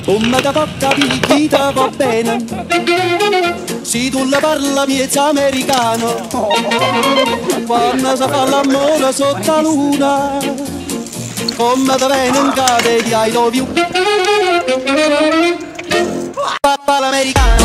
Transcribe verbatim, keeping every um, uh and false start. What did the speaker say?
come da porta picchita va bene, se tu la parla miezza americano, quando si fa l'amore sotto la luna, come da vengono cade di I love you, papà l'americano.